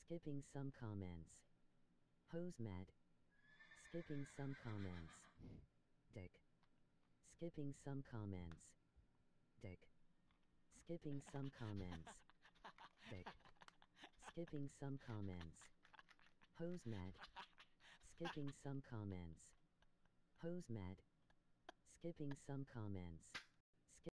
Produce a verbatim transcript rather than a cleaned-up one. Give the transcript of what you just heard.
Skipping some comments. Hose mad. Skipping some comments. Dick. Skipping some comments. Dick. Skipping some comments. Dick. Skipping some comments. Hose mad. Skipping some comments. Hose mad. Skipping some comments.